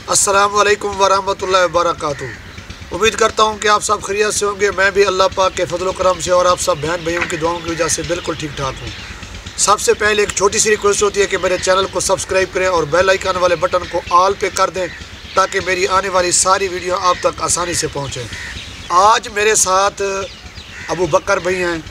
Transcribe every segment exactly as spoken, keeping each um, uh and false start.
अस्सलामु अलैकुम वरहमतुल्लाहि वबरकातुहू। उम्मीद करता हूँ कि आप सब खैरियत से होंगे। मैं भी अल्लाह पाक के फजल करम से और आप सब बहन भाइयों की दुआओं की वजह से बिल्कुल ठीक ठाक हूँ। सबसे पहले एक छोटी सी रिक्वेस्ट होती है कि मेरे चैनल को सब्सक्राइब करें और बेल आइकन वाले बटन को ऑल पे कर दें ताकि मेरी आने वाली सारी वीडियो आप तक आसानी से पहुँचें। आज मेरे साथ अबू बकर भाई हैं।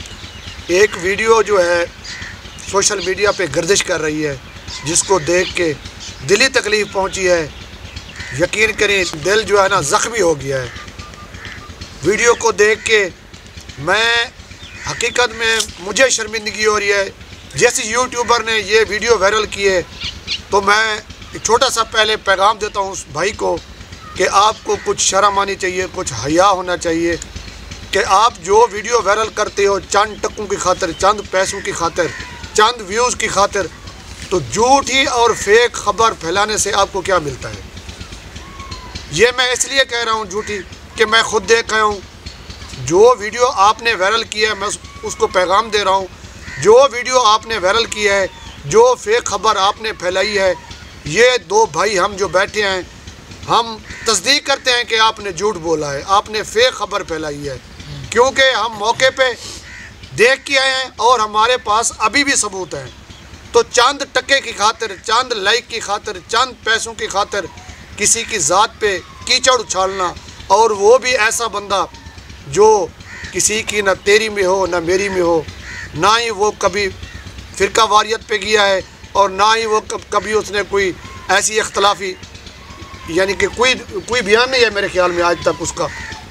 एक वीडियो जो है सोशल मीडिया पे गर्दिश कर रही है, जिसको देख के दिली तकलीफ़ पहुंची है। यकीन करें, दिल जो है ना ज़ख्मी हो गया है। वीडियो को देख के मैं हकीकत में मुझे शर्मिंदगी हो रही है। जैसे यूट्यूबर ने ये वीडियो वायरल की है, तो मैं एक छोटा सा पहले पैगाम देता हूँ उस भाई को कि आपको कुछ शर्म आनी चाहिए, कुछ हया होना चाहिए कि आप जो वीडियो वायरल करते हो चंद टकों की खातिर, चंद पैसों की खातिर, चंद व्यूज़ की खातिर, तो झूठी और फेक खबर फैलाने से आपको क्या मिलता है। ये मैं इसलिए कह रहा हूँ झूठी कि मैं खुद देख रहा हूँ। जो वीडियो आपने वायरल किया है मैं उसको पैगाम दे रहा हूँ। जो वीडियो आपने वायरल किया है, जो फेक खबर आपने फैलाई है, ये दो भाई हम जो बैठे हैं, हम तस्दीक करते हैं कि आपने झूठ बोला है, आपने फेक खबर फैलाई है, क्योंकि हम मौके पे देख के आए हैं और हमारे पास अभी भी सबूत हैं। तो चंद टके की खातिर, चंद लाइक की खातिर, चंद पैसों की खातिर किसी की ज़ात पे कीचड़ उछालना, और वो भी ऐसा बंदा जो किसी की ना तेरी में हो ना मेरी में हो, ना ही वो कभी फ़िरका वारियत पे गया है और ना ही वो कभी उसने कोई ऐसी इख्तलाफी यानी कि कोई कोई बयान नहीं है मेरे ख्याल में आज तक उसका।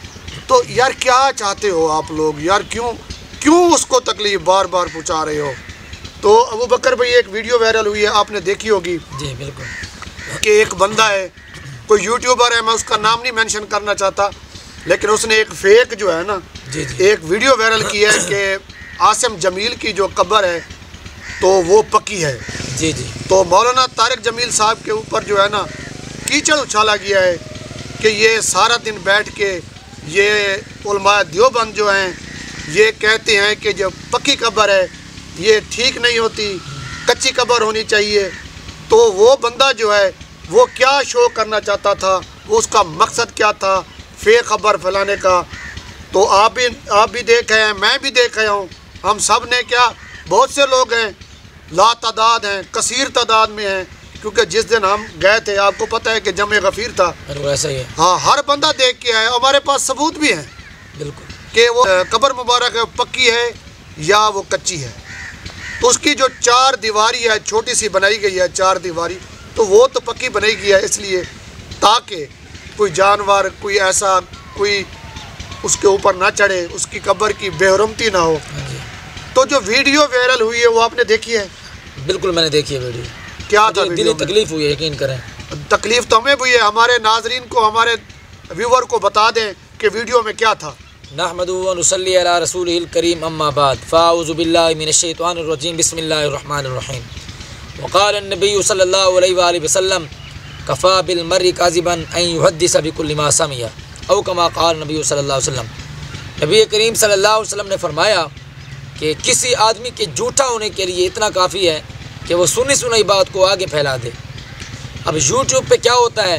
तो यार क्या चाहते हो आप लोग यार, क्यों क्यों उसको तकलीफ़ बार बार पहुँचा रहे हो। तो अबू बकर भाई एक वीडियो वायरल हुई है, आपने देखी होगी। जी बिल्कुल। कि एक बंदा है, कोई यूट्यूबर है, मैं उसका नाम नहीं मेंशन करना चाहता, लेकिन उसने एक फेक जो है ना जी जी। एक वीडियो वायरल की है कि आसिम जमील की जो कब्र है तो वो पक्की है। जी जी। तो मौलाना तारिक जमील साहब के ऊपर जो है ना कीचड़ उछाला गया है कि ये सारा दिन बैठ के ये उलमा देवबंद जो हैं ये कहते हैं कि जो पक्की कब्र है ये ठीक नहीं होती, कच्ची कब्र होनी चाहिए। तो वो बंदा जो है वो क्या शो करना चाहता था, वो उसका मकसद क्या था फेक खबर फैलाने का। तो आप भी आप भी देख रहे हैं, मैं भी देख रहा हूँ, हम सब ने क्या, बहुत से लोग हैं, ला तादाद हैं, कसीर तादाद में हैं, क्योंकि जिस दिन हम गए थे आपको पता है कि जमे गफ़ीर था। वैसा ही है। हाँ, हर बंदा देख के आया, हमारे पास सबूत भी हैं बिल्कुल कि वो कब्र मुबारक है पक्की है या वो कच्ची है। तो उसकी जो चार दीवारी है छोटी सी बनाई गई है, चार दीवारी, तो वो तो पक्की बनाई गई है इसलिए ताकि कोई जानवर, कोई ऐसा कोई उसके ऊपर ना चढ़े, उसकी कब्र की बेहरमती ना हो। तो जो वीडियो वायरल हुई है वो आपने देखी है? बिल्कुल मैंने देखी है वीडियो। क्या था वीडियो में? तकलीफ़ हुई है, यकीन करें। तकलीफ़ तो हमें हुई है, हमारे नाजरीन को, हमारे व्यूवर को बता दें कि वीडियो में क्या था। नहमदु व नुसल्ली अला रसूलिल करीम अम्मा बाद फ़ाऊज़ु बिल्लाहि मिनश शैतानिर रजीम बिस्मिल्लाहिर रहमानिर रहीम। वक़ाल नबी सल्लल्लाहु अलैहि वसल्लम कफ़ा बिल मर्इ काज़िबन अन युहद्दिस बिकुल्लि मा समिया औ कमा क़ाल नबी सल्लल्लाहु अलैहि वसल्लम। नबी करीम सल्लल्लाहु अलैहि वसल्लम ने फरमाया कि किसी आदमी के झूठा होने के लिए इतना काफ़ी है कि वो सुनी सुनाई बात को आगे फैला दे। अब यूट्यूब पे क्या होता है,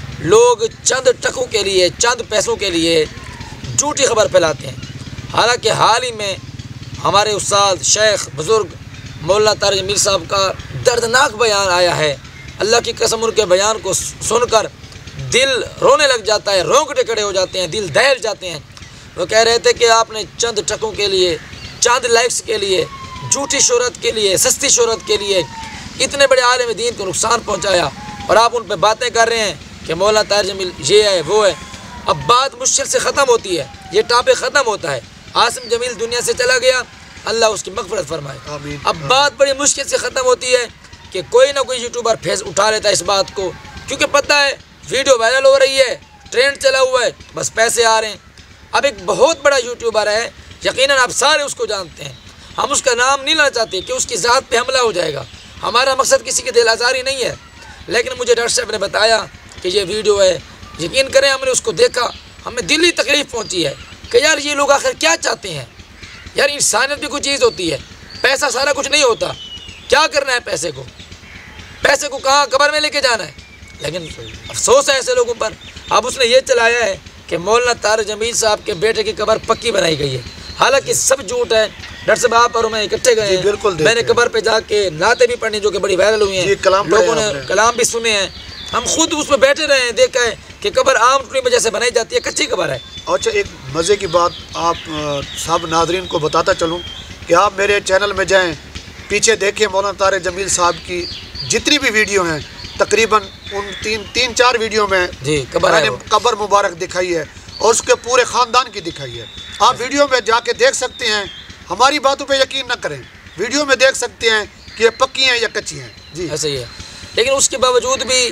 लोग चंद टकों के लिए, चंद पैसों के लिए झूठी खबर फैलाते हैं। हालांकि हाल ही में हमारे उस्ताद शेख बुज़ुर्ग मौलाना तारिक जमील साहब का दर्दनाक बयान आया है। अल्लाह की कसम उनके बयान को सुनकर दिल रोने लग जाता है, रोंगटे खड़े हो जाते हैं, दिल दहल जाते हैं। वो कह रहे थे कि आपने चंद टकों के लिए, चंद लाइक्स के लिए, झूठी शोहरत के लिए, सस्ती शोहरत के लिए इतने बड़े आलिम दीन को नुकसान पहुँचाया, और आप उन पर बातें कर रहे हैं कि मौलाना तारिक जमील ये है वो है। अब बात मुश्किल से ख़त्म होती है, ये टॉपिक ख़त्म होता है। आसिम जमील दुनिया से चला गया, अल्लाह उसकी मग़फ़िरत फरमाए। अब बात बड़ी मुश्किल से ख़त्म होती है कि कोई ना कोई यूट्यूबर फेस उठा लेता है इस बात को, क्योंकि पता है वीडियो वायरल हो रही है, ट्रेंड चला हुआ है, बस पैसे आ रहे हैं। अब एक बहुत बड़ा यूट्यूबर है, यकीनन आप सारे उसको जानते हैं, हम उसका नाम नहीं लेना चाहते कि उसकी ज़ात पे हमला हो जाएगा। हमारा मकसद किसी की दिल आज़ारी नहीं है, लेकिन मुझे डॉक्टर साहब ने बताया कि ये वीडियो है। यकीन करें, हमने उसको देखा, हमें दिली तकलीफ़ पहुँची है कि यार ये लोग आखिर क्या चाहते हैं। यार इंसानियत भी कोई चीज़ होती है, पैसा सारा कुछ नहीं होता। क्या करना है पैसे को? पैसे को कहाँ कब्र में लेके जाना है? लेकिन अफसोस है ऐसे लोगों पर। अब उसने ये चलाया है कि मौलाना तारिक जमील साहब के बेटे की कब्र पक्की बनाई गई है, हालांकि सब झूठ है। डॉक्टर साहब आप और मैं इकट्ठे गए हैं, बिल्कुल मैंने कब्र पे जाके नाते भी पढ़ी जो कि बड़ी वायरल हुई हैं, लोगों ने कलाम भी सुने हैं, हम खुद उसमें बैठे रहे हैं, देखा है कि कब्र आम टूटी वजह से बनाई जाती है, कच्ची कब्र है। अच्छा, एक मज़े की बात आप सब नाजरीन को बताता चलूँ कि आप मेरे चैनल में जाएं, पीछे देखें मौलाना तारिक जमील साहब की जितनी भी वीडियो हैं, तकरीबन उन तीन तीन चार वीडियो में जी कब्र मैंने कब्र मुबारक दिखाई है और उसके पूरे ख़ानदान की दिखाई है। आप वीडियो में जाके देख सकते हैं, हमारी बातों पे यकीन न करें, वीडियो में देख सकते हैं कि ये पक्की हैं या कच्ची हैं। जी ऐसा ही है, लेकिन उसके बावजूद भी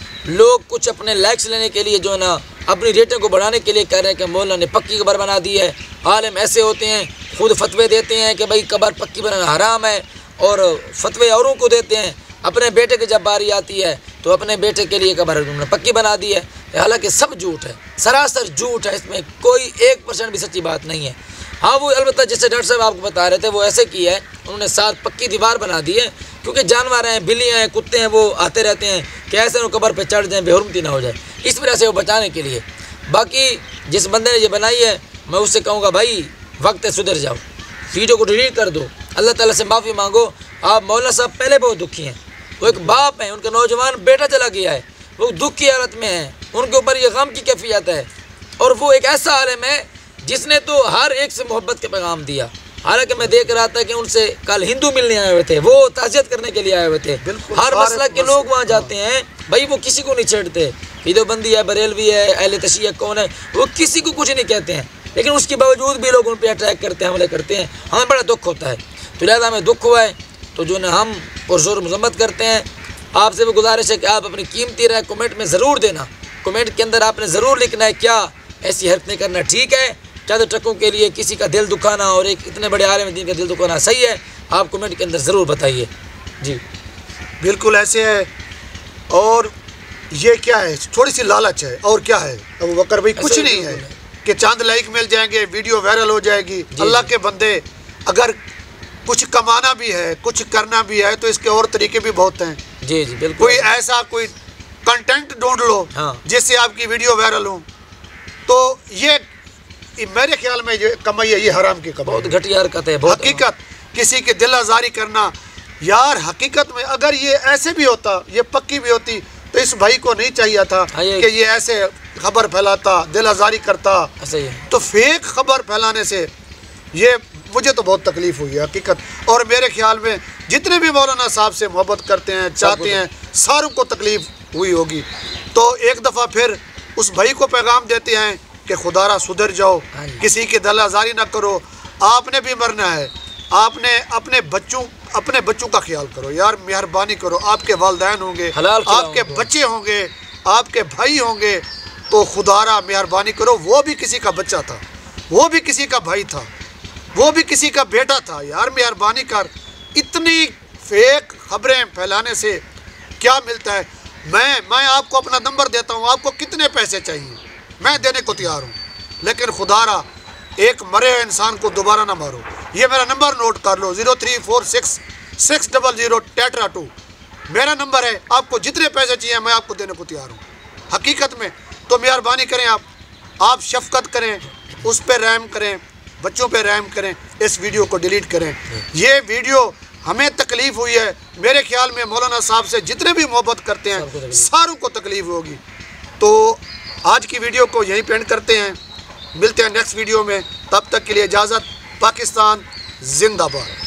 लोग कुछ अपने लाइक्स लेने के लिए जो है ना, अपनी रेटिंग को बढ़ाने के लिए कह रहे हैं कि मौलाना ने पक्की कब्र बना दी है। आलिम ऐसे होते हैं, खुद फतवे देते हैं कि भाई कब्र पक्की बनाना हराम है, और फतवे औरों को देते हैं। अपने बेटे की जब बारी आती है तो अपने बेटे के लिए कब्र उन्होंने पक्की बना दी है, हालांकि सब झूठ है, सरासर झूठ है, इसमें कोई एक परसेंट भी सच्ची बात नहीं है। हाँ वो अलबत्ता जैसे डॉक्टर साहब आपको बता रहे थे, वो ऐसे किया है, उन्होंने साथ पक्की दीवार बना दी है, क्योंकि जानवर हैं, बिल्लियाँ हैं, कुत्ते हैं, वो आते रहते हैं कि ऐसे वो कब्र पे चढ़ जाएँ, बेहुरमती ना हो जाए, इस वजह से वो बचाने के लिए। बाकी जिस बंदे ने ये बनाई है, मैं उससे कहूँगा भाई वक्त है, सुधर जाओ, वीडियो को डिलीट कर दो, अल्लाह ताला से माफ़ी मांगो। आप मौलाना साहब पहले बहुत दुखी हैं, वो एक बाप हैं, उनका नौजवान बेटा चला गया है, वो दुख की हालत में हैं, उनके ऊपर ये गम की कैफियत है, और वो एक ऐसा आलिम है जिसने तो हर एक से मोहब्बत के पैगाम दिया। हालांकि मैं देख रहा था कि उनसे कल हिंदू मिलने आए हुए थे, वो ताज़ियत करने के लिए आए हुए थे। हर मसला के लोग वहाँ जाते हैं भाई, वो किसी को नहीं छेड़ते, ईदोबंदी है, बरेलवी है, अहले तशय्युअ कौन है, वो किसी को कुछ नहीं कहते हैं, लेकिन उसके बावजूद भी लोग उन पर अटैक करते हैं, हमले करते हैं, हमें बड़ा दुख होता है। तो लिहाजा हमें दुख हुआ है, तो जो ना हम पुरजोर मजम्मत करते हैं। आपसे भी गुजारिश है कि आप अपनी कीमती राय कमेंट में ज़रूर देना, कमेंट के अंदर आपने ज़रूर लिखना है क्या ऐसी हरकतें करना ठीक है, चंद टकों के लिए किसी का दिल दुखाना और एक इतने बड़े आलिम दीन का दिल दुखाना सही है, आप कमेंट के अंदर ज़रूर बताइए। जी बिल्कुल ऐसे है, और ये क्या है, थोड़ी सी लालच है, और क्या है अबू बकर भाई, कुछ नहीं है कि चंद लाइक मिल जाएंगे, वीडियो वायरल हो जाएगी। अल्लाह के बंदे, अगर कुछ कमाना भी है, कुछ करना भी है, तो इसके और तरीके भी बहुत हैं। जी जी बिल्कुल, कोई ऐसा कोई कंटेंट ढूंढ लो हाँ, जिससे आपकी वीडियो वायरल हो, तो ये मेरे ख्याल में ये कमाई है, ये हराम की कमाई, बहुत घटिया हरकत है। बहुत हकीकत किसी की दिल आज़ारी करना, यार हकीकत में अगर ये ऐसे भी होता, ये पक्की भी होती, तो इस भाई को नहीं चाहिए था कि ये ऐसे खबर फैलाता, दिल आज़ारी करता। तो फेक खबर फैलाने से ये मुझे तो बहुत तकलीफ़ हुई है हकीकत, और मेरे ख्याल में जितने भी मौलाना साहब से मोहब्बत करते हैं, चाहते हैं, सारों को तकलीफ़ हुई होगी। तो एक दफ़ा फिर उस भाई को पैगाम देते हैं कि खुदारा सुधर जाओ, किसी की दिल आज़ारी ना करो, आपने भी मरना है, आपने अपने बच्चों अपने बच्चों का ख्याल करो यार, मेहरबानी करो, आपके वालिदैन होंगे, आपके बच्चे होंगे, आपके भाई होंगे, तो खुदारा मेहरबानी करो, वो भी किसी का बच्चा था, वो भी किसी का भाई था, वो भी किसी का बेटा था, यार मेहरबानी कर। इतनी फेक खबरें फैलाने से क्या मिलता है? मैं मैं आपको अपना नंबर देता हूँ, आपको कितने पैसे चाहिए मैं देने को तैयार हूँ, लेकिन खुदारा एक मरे हुए इंसान को दोबारा ना मारो। ये मेरा नंबर नोट कर लो, zero three four six six double zero tetra two मेरा नंबर है। आपको जितने पैसे चाहिए मैं आपको देने को तैयार हूँ हकीकत में। तो मेहरबानी करें, आप आप शफकत करें, उस पर रहम करें, बच्चों पे रहम करें, इस वीडियो को डिलीट करें। ये वीडियो हमें तकलीफ़ हुई है, मेरे ख्याल में मौलाना साहब से जितने भी मोहब्बत करते हैं सारों को तकलीफ़ होगी। तो आज की वीडियो को यहीं पे एंड करते हैं, मिलते हैं नेक्स्ट वीडियो में, तब तक के लिए इजाज़त। पाकिस्तान जिंदाबाद।